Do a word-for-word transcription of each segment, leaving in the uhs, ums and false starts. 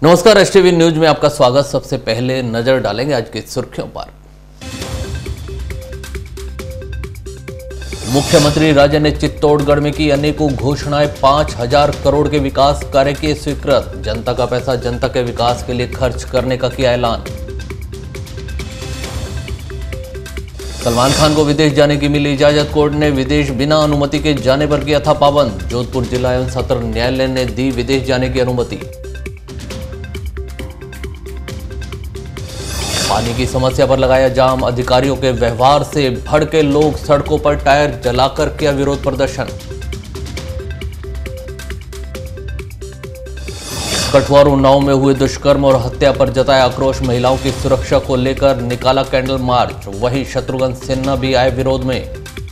नमस्कार, S T V news में आपका स्वागत। सबसे पहले नजर डालेंगे आज की सुर्खियों पर। मुख्यमंत्री राज्य ने चित्तौड़गढ़ में की अनेकों घोषणाएं, पांच हजार करोड़ के विकास कार्य किए स्वीकृत। जनता का पैसा जनता के विकास के लिए खर्च करने का किया ऐलान। सलमान खान को विदेश जाने की मिली इजाजत, कोर्ट ने विदेश बिना अनुमति के जाने पर किया था पाबंद। जोधपुर जिला एवं सत्र न्यायालय ने दी विदेश जाने की अनुमति। पानी की समस्या पर लगाया जाम, अधिकारियों के व्यवहार से भड़के लोग, सड़कों पर टायर जलाकर किया विरोध प्रदर्शन। कठुआ और उन्नाव में हुए दुष्कर्म और हत्या पर जताया आक्रोश, महिलाओं की सुरक्षा को लेकर निकाला कैंडल मार्च। वहीं शत्रुघ्न सिन्हा भी आए विरोध में।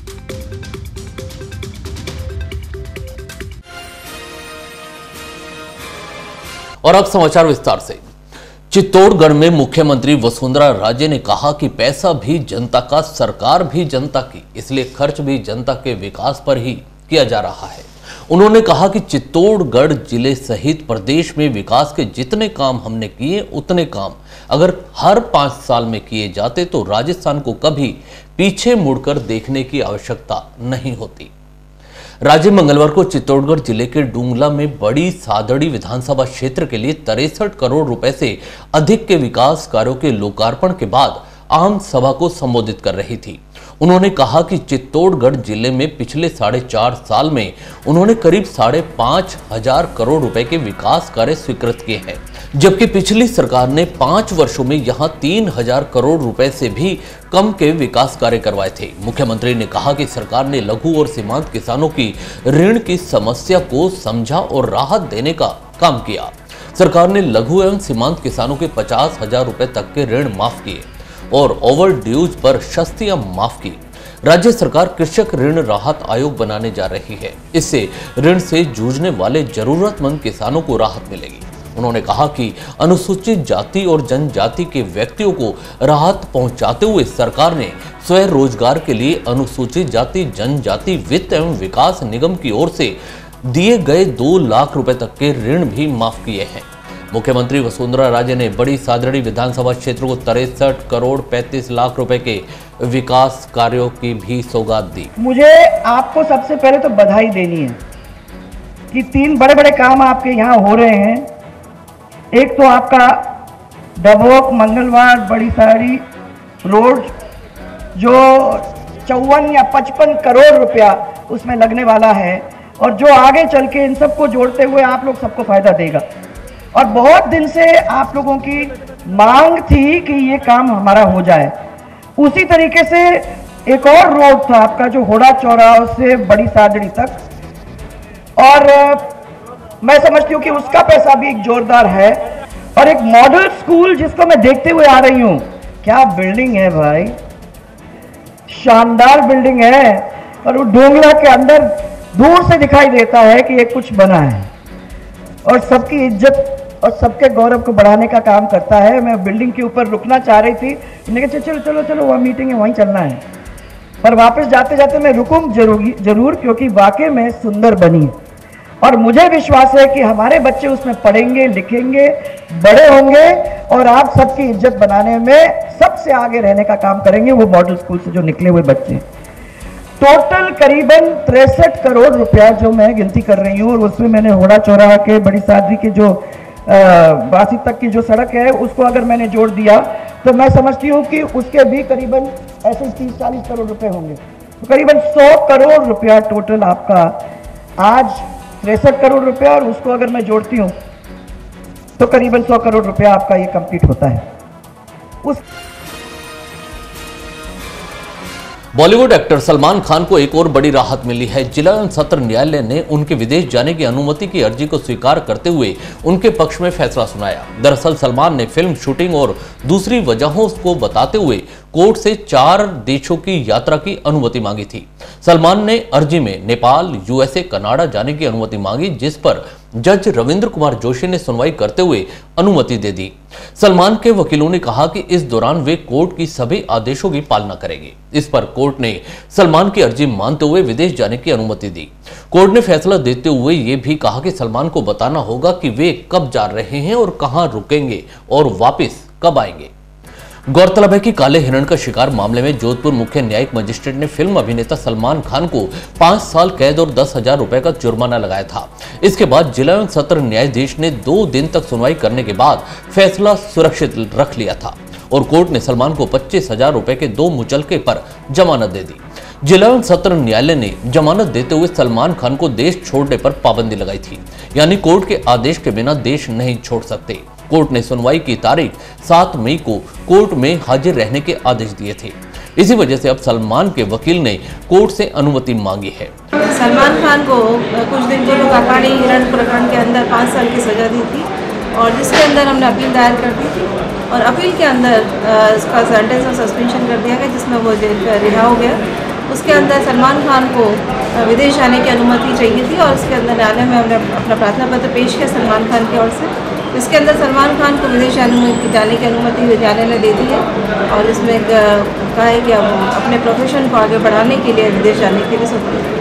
और अब समाचार विस्तार से। चित्तौड़गढ़ में मुख्यमंत्री वसुंधरा राजे ने कहा कि पैसा भी जनता का, सरकार भी जनता की, इसलिए खर्च भी जनता के विकास पर ही किया जा रहा है। उन्होंने कहा कि चित्तौड़गढ़ जिले सहित प्रदेश में विकास के जितने काम हमने किए, उतने काम अगर हर पांच साल में किए जाते तो राजस्थान को कभी पीछे मुड़कर देखने की आवश्यकता नहीं होती। राज्य मंगलवार को चित्तौड़गढ़ जिले के डूंगला में बड़ी सादड़ी विधानसभा क्षेत्र के लिए तिरसठ करोड़ रुपए से अधिक के विकास कार्यों के लोकार्पण के बाद आम सभा को संबोधित कर रही थी। उन्होंने कहा कि चित्तौड़गढ़ जिले में पिछले साढ़े चार साल में उन्होंने करीब साढ़े पांच हजार करोड़ रुपए के विकास कार्य स्वीकृत किए हैं, जबकि पिछली सरकार ने पांच वर्षों में यहां तीन हजार करोड़ रुपए से भी कम के विकास कार्य करवाए थे। मुख्यमंत्री ने कहा कि सरकार ने लघु और सीमांत किसानों की ऋण की समस्या को समझा और राहत देने का काम किया। सरकार ने लघु एवं सीमांत किसानों के पचास हजार रुपए तक के ऋण माफ किए और ओवर ड्यूज पर शस्तियां माफ की। राज्य सरकार कृषक ऋण राहत आयोग बनाने जा रही है। इससे ऋण से जूझने वाले जरूरतमंद किसानों को राहत मिलेगी। उन्होंने कहा कि अनुसूचित जाति और जनजाति के व्यक्तियों को राहत पहुंचाते हुए सरकार ने स्वरोजगार के लिए अनुसूचित जाति जनजाति वित्त एवं विकास निगम की ओर से दिए गए दो लाख रुपए तक के ऋण भी माफ किए हैं। मुख्यमंत्री वसुंधरा राजे ने बड़ी सादड़ी विधानसभा क्षेत्र को तिरसठ करोड़ पैंतीस लाख रुपए के विकास कार्यों की भी सौगात दी। मुझे आपको सबसे पहले तो बधाई देनी है कि तीन बड़े बड़े काम आपके यहाँ हो रहे हैं। एक तो आपका डबोक मंगलवार बड़ी साड़ी रोड जो चौवन या पचपन करोड़ रुपया उसमें लगने वाला है और जो आगे चल के इन सबको जोड़ते हुए आप लोग सबको फायदा देगा। और बहुत दिन से आप लोगों की मांग थी कि ये काम हमारा हो जाए। उसी तरीके से एक और रोड था आपका जो होड़ा चौराहा से बड़ी सादड़ी तक, और मैं समझती हूँ कि उसका पैसा भी एक जोरदार है। और एक मॉडल स्कूल जिसको मैं देखते हुए आ रही हूँ, क्या बिल्डिंग है भाई, शानदार बिल्डिंग है। और वो डोंगला के अंदर दूर से दिखाई देता है कि ये कुछ बना है और सबकी इज्जत और सबके गौरव को बढ़ाने का काम करता है। मैं बिल्डिंग के ऊपर रुकना चाह रही थी, मैंने कहा चलो चलो चलो वहाँ मीटिंग है वहीं चलना है, पर वापस जाते जाते मैं रुकूं जरूर जरूर क्योंकि वाकई में सुंदर बनी और मुझे विश्वास है कि हमारे बच्चे उसमें पढ़ेंगे, लिखेंगे, बड़े होंगे और आप सबकी इज्जत बनाने में सबसे आगे रहने का काम करेंगे वो मॉडल स्कूल से जो निकले हुए बच्चे। टोटल करीबन तिरसठ करोड़ रुपया जो मैं गिनती कर रही हूँ और उसमें मैंने होड़ा चौराहा के बड़ी सादरी के जो बासी तक की जो सड़क है उसको अगर मैंने जोड़ दिया तो मैं समझती हूँ कि उसके भी करीबन ऐसे तीस चालीस करोड़ रुपए होंगे। तो करीबन सौ करोड़ रुपया टोटल आपका आज तिरसठ करोड़ रुपया और उसको अगर मैं जोड़ती हूँ तो करीबन सौ करोड़ रुपया आपका ये कंप्लीट होता है। उस बॉलीवुड एक्टर सलमान खान को एक और बड़ी राहत मिली है। जिला एवं सत्र न्यायालय ने उनके विदेश जाने की अनुमति की अर्जी को स्वीकार करते हुए उनके पक्ष में फैसला सुनाया। दरअसल सलमान ने फिल्म शूटिंग और दूसरी वजहों को बताते हुए कोर्ट से चार देशों की यात्रा की अनुमति मांगी थी। सलमान ने अर्जी में नेपाल, यूएसए, कनाडा जाने की अनुमति मांगी, जिस पर जज रविंद्र कुमार जोशी ने सुनवाई करते हुए अनुमति दे दी। सलमान के वकीलों ने कहा कि इस दौरान वे कोर्ट की सभी आदेशों की पालना करेंगे। इस पर कोर्ट ने सलमान की अर्जी मानते हुए विदेश जाने की अनुमति दी। कोर्ट ने फैसला देते हुए यह भी कहा कि सलमान को बताना होगा कि वे कब जा रहे हैं और कहां रुकेंगे और वापस कब आएंगे। गौरतलब है कि काले हिरण का शिकार मामले में जोधपुर मुख्य न्यायिक मजिस्ट्रेट ने फिल्म अभिनेता सलमान खान को पांच साल कैद और दस हजार रुपए का जुर्माना लगाया था। इसके बाद जिला एवं सत्र न्यायाधीश ने दो दिन तक सुनवाई करने के बाद फैसला सुरक्षित रख लिया था और कोर्ट ने सलमान को पच्चीस हजार रुपए के दो मुचलके पर जमानत दे दी। जिला एवं सत्र न्यायालय ने जमानत देते हुए सलमान खान को देश छोड़ने पर पाबंदी लगाई थी, यानी कोर्ट के आदेश के बिना देश नहीं छोड़ सकते। कोर्ट ने सुनवाई की तारीख सात मई को कोर्ट में हाजिर रहने के आदेश दिए थे। इसी वजह से अब सलमान के वकील ने कोर्ट से अनुमति मांगी है। सलमान खान को कुछ दिन पूर्व काकानी हिरण प्रकरण के अंदर पाँच साल की सजा दी थी और जिसके अंदर हमने अपील दायर कर दी थी और अपील के अंदर इसका सेंटेंस और सस्पेंशन कर दिया गया, जिसमें वो जेल रिहा हो गया। उसके अंदर सलमान खान को विदेश जाने की अनुमति चाहिए थी और उसके अंदर न्यायालय में हमने अपना प्रार्थना पत्र पेश किया सलमान खान की ओर से। इसके अंदर सलमान खान को विदेश जाने की अनुमति न्यायालय ने दे दी है और इसमें कहा है कि अब अपने प्रोफेशन को आगे बढ़ाने के लिए विदेश जाने के लिए स्वतंत्र।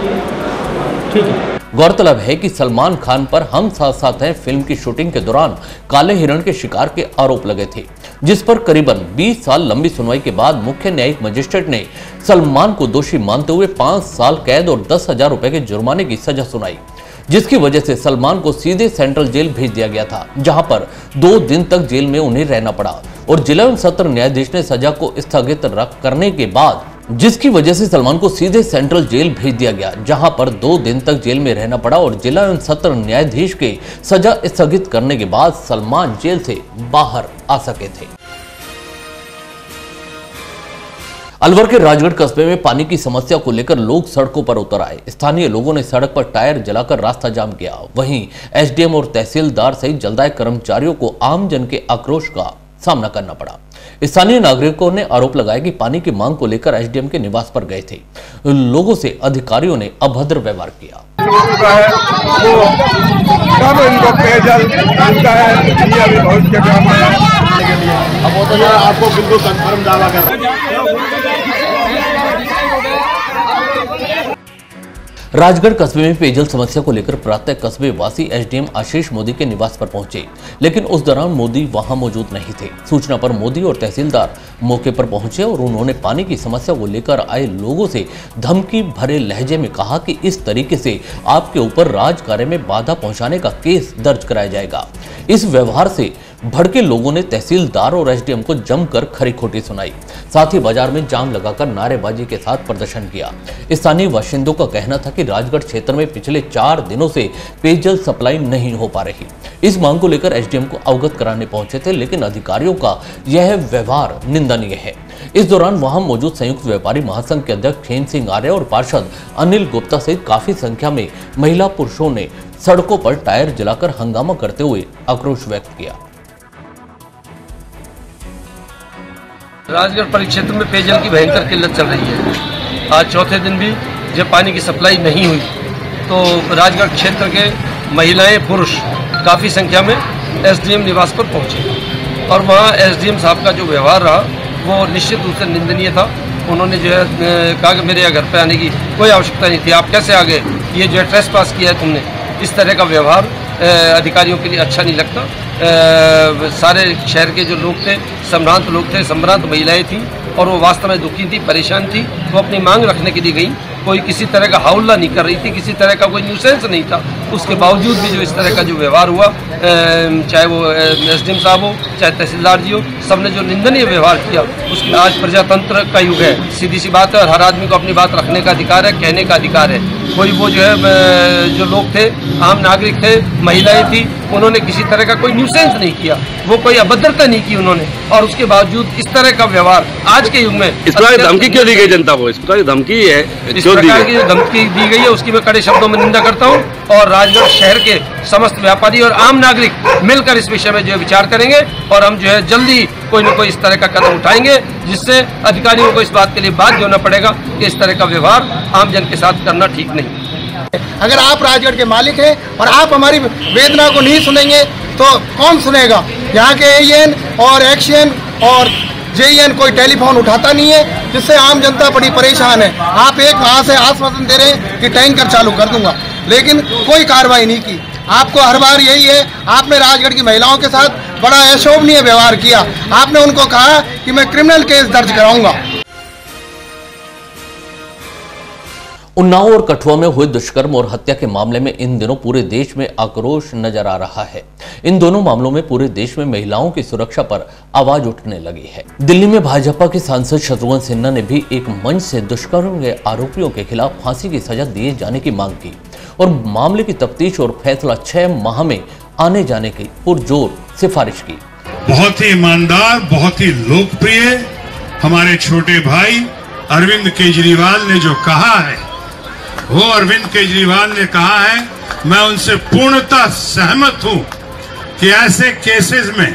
ठीक है। गौरतलब है कि सलमान खान पर हम साथ साथ हैं फिल्म की शूटिंग के दौरान काले हिरण के शिकार के आरोप लगे थे, जिस पर करीबन बीस साल लंबी सुनवाई के बाद मुख्य न्यायिक मजिस्ट्रेट ने सलमान को दोषी मानते हुए पांच साल कैद और दस हजार रुपए के जुर्माने की सजा सुनाई, जिसकी वजह से सलमान को सीधे सेंट्रल जेल भेज दिया गया था, जहां पर दो दिन तक जेल में उन्हें रहना पड़ा और जिला एवं सत्र न्यायाधीश ने सजा को स्थगित रख करने के बाद जिसकी वजह से सलमान को सीधे सेंट्रल जेल भेज दिया गया, जहां पर दो दिन तक जेल में रहना पड़ा और जिला एवं सत्र न्यायाधीश के सजा स्थगित करने के बाद सलमान जेल से बाहर आ सके थे। अलवर के राजगढ़ कस्बे में पानी की समस्या को लेकर लोग सड़कों पर उतर आए। स्थानीय लोगों ने सड़क पर टायर जलाकर रास्ता जाम किया। वहीं एसडीएम और तहसीलदार सहित जलदाय कर्मचारियों को आमजन के आक्रोश का सामना करना पड़ा। स्थानीय नागरिकों ने आरोप लगाया कि पानी की मांग को लेकर एसडीएम के निवास पर गए थे। लोगों से अधिकारियों ने अभद्र व्यवहार किया। अब वो तो आपको बिल्कुल कंफर्म दावा कर रहा है। राजगढ़ कस्बे में पेयजल समस्या को लेकर प्रातः कस्बे वासी एसडीएम आशीष मोदी के निवास पर पहुंचे, लेकिन उस दौरान मोदी वहां मौजूद नहीं थे। सूचना पर मोदी और तहसीलदार मौके पर पहुंचे और उन्होंने पानी की समस्या को लेकर आए लोगों से धमकी भरे लहजे में कहा कि इस तरीके से आपके ऊपर राज कार्य में बाधा पहुंचाने का केस दर्ज कराया जाएगा। इस व्यवहार से भड़के लोगों ने तहसीलदार और एसडीएम को जमकर खरी खोटी सुनाई। साथ ही बाजार में जाम लगाकर नारेबाजी के साथ प्रदर्शन किया। स्थानीय बाशिंदों का कहना था कि राजगढ़ क्षेत्र में पिछले चार दिनों से पेयजल सप्लाई नहीं हो पा रही। इस मांग को लेकर एसडीएम को अवगत कराने पहुंचे थे, लेकिन अधिकारियों का यह व्यवहार निंदनीय है। इस दौरान वहां मौजूद संयुक्त व्यापारी महासंघ के अध्यक्ष खेन सिंह आर्य और पार्षद अनिल गुप्ता सहित काफी संख्या में महिला पुरुषों ने सड़कों पर टायर जलाकर हंगामा करते हुए आक्रोश व्यक्त किया। राजगढ़ परिक्षेत्र में पेयजल की भयंकर किल्लत चल रही है। आज चौथे दिन भी जब पानी की सप्लाई नहीं हुई तो राजगढ़ क्षेत्र के महिलाएं पुरुष काफ़ी संख्या में एसडीएम निवास पर पहुंचे और वहां एसडीएम साहब का जो व्यवहार रहा वो निश्चित रूप से निंदनीय था। उन्होंने जो है कहा कि मेरे घर पे आने की कोई आवश्यकता नहीं थी, आप कैसे आ गए, ये जो है ट्रेस पास किया है तुमने। इस तरह का व्यवहार अधिकारियों के लिए अच्छा नहीं लगता। आ, सारे शहर के जो लोग थे संभ्रांत लोग थे, संभ्रांत महिलाएं थीं और वो वास्तव में दुखी थी, परेशान थी। वो अपनी मांग रखने के लिए गई, कोई किसी तरह का हौला नहीं कर रही थी, किसी तरह का कोई न्यूसेंस नहीं था। उसके बावजूद भी जो इस तरह का जो व्यवहार हुआ, चाहे वो एसडीएम साहब हो चाहे तहसीलदार जी हो, सबने जो निंदनीय व्यवहार किया, उसकी आज प्रजातंत्र का युग है। सीधी सी बात है और हर आदमी को अपनी बात रखने का अधिकार है, कहने का अधिकार है। कोई वो जो है जो लोग थे, आम नागरिक थे, महिलाएं थी, उन्होंने किसी तरह का कोई न्यूसेंस नहीं किया, वो कोई अभद्रता नहीं की उन्होंने, और उसके बावजूद इस तरह का व्यवहार आज के युग में। इस प्रकार धमकी क्यों दी गई जनता को? इस प्रकार धमकी है, इस प्रकार की जो धमकी दी गई है उसकी मैं कड़े शब्दों में निंदा करता हूं और राजगढ़ शहर के समस्त व्यापारी और आम नागरिक मिलकर इस विषय में जो विचार करेंगे और हम जो है जल्दी कोई न कोई इस तरह का कदम उठाएंगे जिससे अधिकारियों को इस बात के लिए बाध्य होना पड़ेगा कि इस तरह का व्यवहार आम जन के साथ करना ठीक नहीं। अगर आप राजगढ़ के मालिक हैं और आप हमारी वेदना को नहीं सुनेंगे तो कौन सुनेगा। यहाँ के एएन और एक्शन और जेईएन कोई टेलीफोन उठाता नहीं है, जिससे आम जनता बड़ी परेशान है। आप एक वहाँ से आश्वासन दे रहे हैं कि टैंकर चालू कर दूंगा, लेकिन कोई कार्रवाई नहीं की। आपको हर बार यही है, आपने राजगढ़ की महिलाओं के साथ बड़ा अशोभनीय व्यवहार किया। आपने उनको कहा कि मैं क्रिमिनल केस दर्ज कराऊंगा। उन्नाव और कठुआ में हुए दुष्कर्म और हत्या के मामले में इन दिनों पूरे देश में आक्रोश नजर आ रहा है। इन दोनों मामलों में पूरे देश में महिलाओं की सुरक्षा पर आवाज उठने लगी है। दिल्ली में भाजपा के सांसद शत्रुघ्न सिन्हा ने भी एक मंच से दुष्कर्म के आरोपियों के खिलाफ फांसी की सजा दिए जाने की मांग की और मामले की तफ्तीश और फैसला छह माह में आने जाने की पुरजोर सिफारिश की। बहुत ही ईमानदार, बहुत ही लोकप्रिय हमारे छोटे भाई अरविंद केजरीवाल ने जो कहा है, वो अरविंद केजरीवाल ने कहा है, मैं उनसे पूर्णतः सहमत हूं कि ऐसे केसेस में,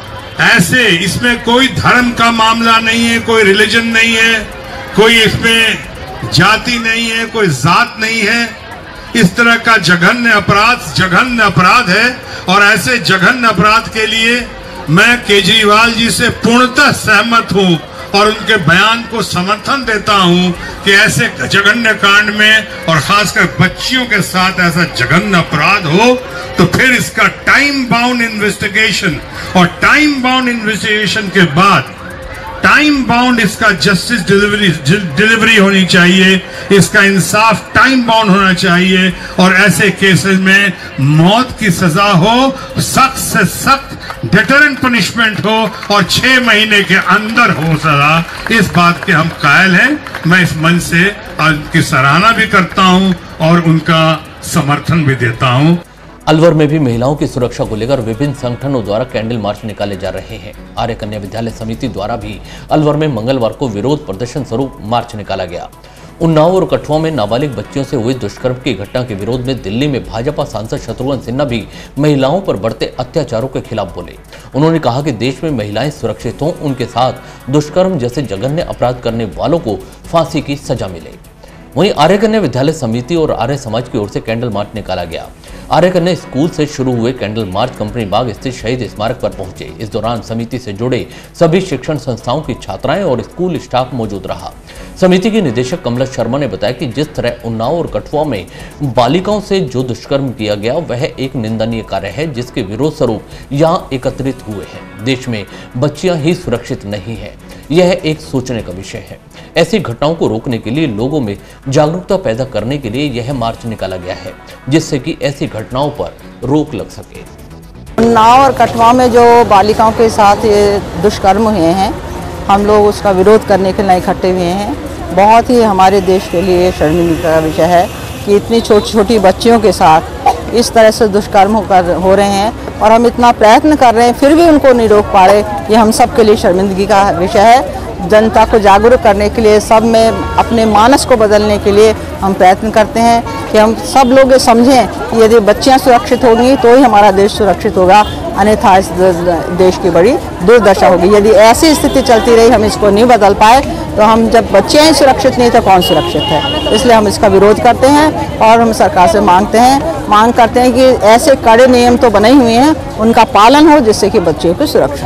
ऐसे इसमें कोई धर्म का मामला नहीं है, कोई रिलीजन नहीं है, कोई इसमें जाति नहीं है, कोई जात नहीं है। इस तरह का जघन्य अपराध जघन्य अपराध है और ऐसे जघन्य अपराध के लिए मैं केजरीवाल जी से पूर्णतः सहमत हूं और उनके बयान को समर्थन देता हूं कि ऐसे जघन्य कांड में और खासकर बच्चियों के साथ ऐसा जघन्य अपराध हो तो फिर इसका टाइम बाउंड इन्वेस्टिगेशन और टाइम बाउंड इन्वेस्टिगेशन के बाद टाइम बाउंड इसका जस्टिस डिलीवरी डिलीवरी होनी चाहिए, इसका इंसाफ टाइम बाउंड होना चाहिए और ऐसे केसेस में मौत की सजा हो, सख्त से सख्त डिटरेंट पनिशमेंट हो और छह महीने के अंदर हो सजा। इस बात के हम कायल हैं। मैं इस मंच से उनकी सराहना भी करता हूं और उनका समर्थन भी देता हूं। अलवर में भी महिलाओं की सुरक्षा को लेकर विभिन्न संगठनों द्वारा कैंडल मार्च निकाले जा रहे हैं। आर्य कन्या विद्यालय समिति द्वारा भी अलवर में मंगलवार को विरोध प्रदर्शन स्वरूप मार्च निकाला गया। उन्नाव और कठुआ में नाबालिग बच्चियों से हुई दुष्कर्म की घटना के विरोध में दिल्ली में भाजपा सांसद शत्रुघ्न सिन्हा भी महिलाओं पर बढ़ते अत्याचारों के खिलाफ बोले। उन्होंने कहा कि देश में महिलाएं सुरक्षित हों, उनके साथ दुष्कर्म जैसे जघन्य अपराध करने वालों को फांसी की सजा मिले। वहीं आर्य कन्या विद्यालय समिति और आर्य समाज की ओर से कैंडल मार्च निकाला गया। आर्य कन्या स्कूल से शुरू हुए कैंडल मार्च कंपनी बाग स्थित शहीद स्मारक पर पहुंचे। इस दौरान समिति से जुड़े सभी शिक्षण संस्थाओं की छात्राएं और स्कूल स्टाफ मौजूद रहा। समिति की निदेशक कमला शर्मा ने बताया कि जिस तरह उन्नाव और कठुआ में बालिकाओं से जो दुष्कर्म किया गया वह एक निंदनीय कार्य है, जिसके विरोध स्वरूप यहाँ एकत्रित हुए हैं। देश में बच्चियां ही सुरक्षित नहीं है, यह एक सोचने का विषय है। ऐसी घटनाओं को रोकने के लिए लोगों में जागरूकता पैदा करने के लिए यह मार्च निकाला गया है, जिससे कि ऐसी घटनाओं पर रोक लग सके। उन्नाव और कठुआ में जो बालिकाओं के साथ ये दुष्कर्म हुए हैं, हम लोग उसका विरोध करने के लिए इकट्ठे हुए हैं। बहुत ही हमारे देश के लिए शर्मिंदगी का विषय है कि इतनी छोटी छोटी बच्चियों के साथ इस तरह से दुष्कर्म होकर हो रहे हैं और हम इतना प्रयत्न कर रहे हैं फिर भी उनको नहीं रोक पा रहे। ये हम सब के लिए शर्मिंदगी का विषय है। जनता को जागरूक करने के लिए, सब में अपने मानस को बदलने के लिए हम प्रयत्न करते हैं कि हम सब लोग ये समझें कि यदि बच्चियां सुरक्षित होंगी तो ही हमारा देश सुरक्षित होगा, अन्यथा इस देश की बड़ी दुर्दशा होगी। यदि ऐसी स्थिति चलती रही, हम इसको नहीं बदल पाए, तो हम जब बच्चियां ही सुरक्षित नहीं तो कौन सुरक्षित है। इसलिए हम इसका विरोध करते हैं और हम सरकार से मांगते हैं मांग करते हैं कि ऐसे कड़े नियम तो बने हुए हैं, उनका पालन हो, जिससे कि बच्चियों की सुरक्षा।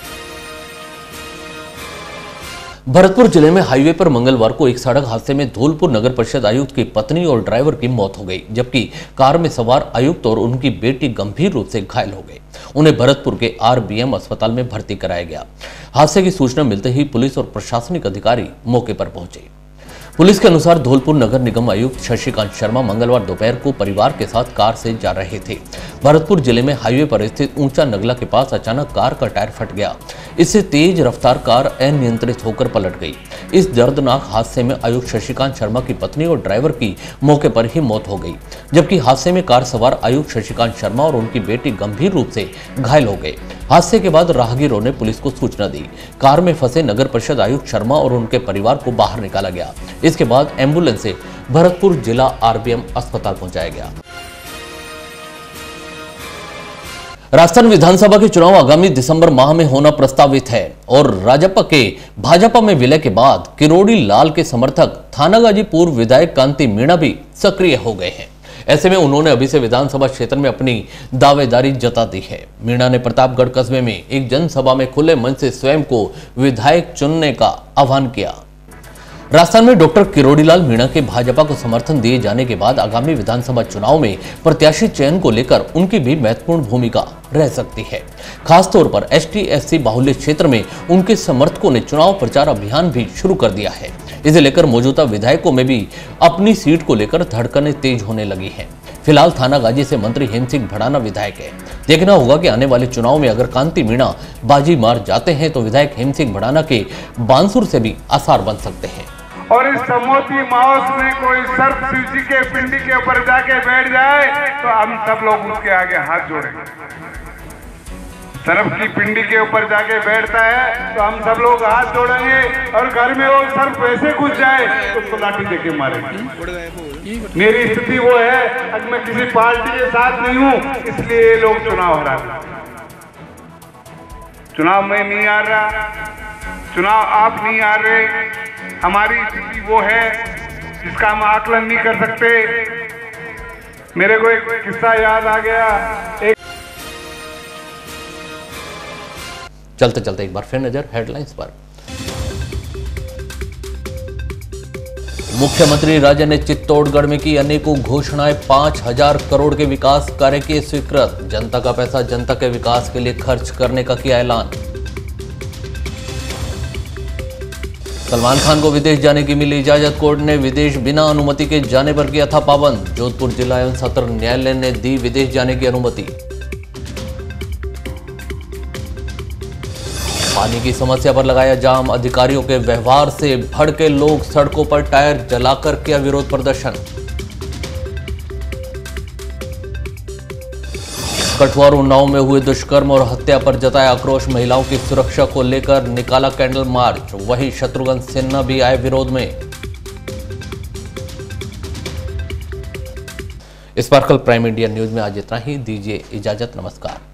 भरतपुर जिले में हाईवे पर मंगलवार को एक सड़क हादसे में धौलपुर नगर परिषद आयुक्त की पत्नी और ड्राइवर की मौत हो गई, जबकि कार में सवार आयुक्त और उनकी बेटी गंभीर रूप से घायल हो गए। उन्हें भरतपुर के आरबीएम अस्पताल में भर्ती कराया गया। हादसे की सूचना मिलते ही पुलिस और प्रशासनिक अधिकारी मौके पर पहुंचे। पुलिस के अनुसार धौलपुर नगर निगम आयुक्त शशिकांत शर्मा मंगलवार दोपहर को परिवार के साथ कार से जा रहे थे। भरतपुर जिले में हाईवे पर स्थित ऊंचा नगला के पास अचानक कार का टायर फट गया। इससे तेज रफ्तार कार अनियंत्रित होकर पलट गई। इस दर्दनाक हादसे में आयुक्त शशिकांत शर्मा की पत्नी और ड्राइवर की मौके पर ही मौत हो गई, जबकि हादसे में कार सवार आयुक्त शशिकांत शर्मा और उनकी बेटी गंभीर रूप से घायल हो गए। हादसे के बाद राहगीरों ने पुलिस को सूचना दी। कार में फंसे नगर परिषद आयुक्त शर्मा और उनके परिवार को बाहर निकाला गया। इसके बाद एम्बुलेंस से भरतपुर जिला आरबीएम अस्पताल पहुंचाया गया। राजस्थान विधानसभा के चुनाव आगामी दिसंबर माह में होना प्रस्तावित है और राजपा के भाजपा में विलय के बाद किरोड़ी लाल के समर्थक थानागाजी पूर्व विधायक कांति मीणा भी सक्रिय हो गए हैं। ऐसे में उन्होंने अभी से विधानसभा क्षेत्र में अपनी दावेदारी जता दी है। मीणा ने प्रतापगढ़ कस्बे में एक जनसभा में खुले मन से स्वयं को विधायक चुनने का आह्वान किया। राजस्थान में डॉक्टर किरोड़ीलाल मीणा के भाजपा को समर्थन दिए जाने के बाद आगामी विधानसभा चुनाव में प्रत्याशी चयन को लेकर उनकी भी महत्वपूर्ण भूमिका रह सकती है। खासतौर पर एसटी एससी बाहुल्य क्षेत्र में उनके समर्थकों ने चुनाव प्रचार अभियान भी शुरू कर दिया है। इसे लेकर मौजूदा विधायकों में भी अपनी सीट को लेकर धड़कनें तेज होने लगी हैं। फिलहाल थानागाजी से मंत्री हेम सिंह भड़ाना विधायक है। देखना होगा कि आने वाले चुनाव में अगर कांति मीणा बाजी मार जाते हैं तो विधायक हेम सिंह भड़ाना के बांसुर से भी आसार बन सकते हैं। और इस समोती माउस में कोई सर्प शिव जी के पिंडी के ऊपर जाके बैठ जाए तो हम सब लोग उसके आगे हाथ जोड़ेंगे। सर्प की पिंडी के ऊपर जाके बैठता है तो हम सब लोग हाथ जोड़ेंगे और घर में वो सर्प वैसे घुस जाए तो उसको लाठी देके मारेंगे। मेरी स्थिति वो है, अब मैं किसी पार्टी के साथ नहीं हूँ, इसलिए ये लोग चुनाव हरा चुनाव में नहीं आ रहा, चुनाव आप नहीं आ रहे। हमारी स्थिति वो है जिसका हम आकलन नहीं कर सकते। मेरे को एक किस्सा याद आ गया। एक चलते चलते एक बार फिर नजर हेडलाइंस पर। मुख्यमंत्री राज्य ने चित्तौड़गढ़ में की अनेकों घोषणाएं, पांच हजार करोड़ के विकास कार्य किए स्वीकृत। जनता का पैसा जनता के विकास के लिए खर्च करने का किया ऐलान। सलमान खान को विदेश जाने की मिली इजाजत, कोर्ट ने विदेश बिना अनुमति के जाने पर किया था पाबंद। जोधपुर जिला एवं सत्र न्यायालय ने दी विदेश जाने की अनुमति। पानी की समस्या पर लगाया जाम, अधिकारियों के व्यवहार से भड़के लोग, सड़कों पर टायर जलाकर किया विरोध प्रदर्शन। कठुआ और उन्नाव में हुए दुष्कर्म और हत्या पर जताया आक्रोश, महिलाओं की सुरक्षा को लेकर निकाला कैंडल मार्च। वहीं शत्रुघ्न सिन्हा भी आए विरोध में। स्पार्कल प्राइम इंडिया न्यूज में आज इतना ही, दीजिए इजाजत, नमस्कार।